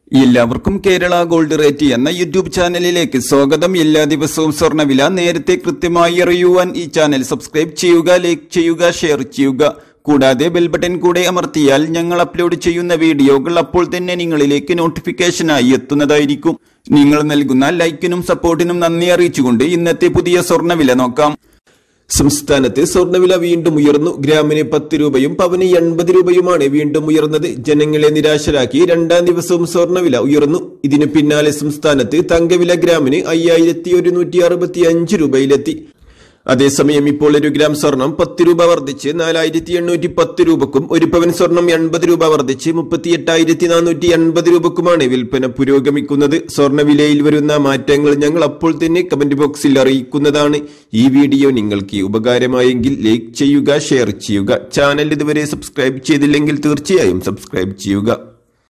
എല്ലാവർക്കും Kerala gold rate എന്ന YouTube ചാനലിലേക്ക് സ്വാഗതം. എല്ലാ ദിവസവും സ്വർണ്ണവില നേരത്തെ കൃത്യമായി അറിയുവാൻ ഈ ചാനൽ സബ്സ്ക്രൈബ് ചെയ്യുക, ലൈക്ക് ചെയ്യുക, ഷെയർ ചെയ്യുക. കൂടാതെ ബെൽ ബട്ടൺ കൂടെ അമർത്തിയാൽ ഞങ്ങൾ അപ്ലോഡ് ചെയ്യുന്ന വീഡിയോകൾ അപ്പോൾ തന്നെ നിങ്ങളിലേക്ക് നോട്ടിഫിക്കേഷനായി എത്തുന്നതായിരിക്കും. നിങ്ങൾ നൽകുന്ന ലൈക്കിനും സപ്പോർട്ടിനും നന്ദി അറിയിച്ചുകൊണ്ട് ഇന്നത്തെ പുതിയ സ്വർണ്ണവില നോക്കാം. സംസ്ഥാനത്ത് സ്വർണ്ണവില വീണ്ടും ഉയർന്നു. ഗ്രാമിന് 10 രൂപയും പവന് 80 രൂപയുമാണ് വീണ്ടും ഉയർന്നത്. ജനങ്ങളെ നിരാശരാക്കി രണ്ടാം ദിവസവും സ്വർണ്ണവില ഉയർന്നു. ഇതിനു പിന്നാലെ സംസ്ഥാനത്ത് തങ്കവില ഗ്രാമിന് 5165 രൂപയിലെത്തി. അതേസമയം ഇപ്പോൾ 1 ഗ്രാം സ്വർണം 10 രൂപ വർദ്ധിച്ച് 4810 രൂപക്കും 1 പവൻ സ്വർണം 80 രൂപ വർദ്ധിച്ച് 38480 രൂപക്കുമാണ് വിൽപ്പന പുരോഗമിക്കുന്നത്. സ്വർണ്ണവിലയിൽ വരുന്ന മാറ്റങ്ങൾ ഞങ്ങൾ അപ്പോൾ തന്നെ കമന്റ് ബോക്സിൽ അറിയിക്കുന്നതാണ്. ഈ വീഡിയോ നിങ്ങൾക്ക് ഉപകാരമായെങ്കിൽ ലൈക്ക് ചെയ്യുക, ഷെയർ ചെയ്യുക. ചാനൽ ഇതുവരെ സബ്സ്ക്രൈബ് ചെയ്തില്ലെങ്കിൽ തീർച്ചയായും സബ്സ്ക്രൈബ് ചെയ്യുക.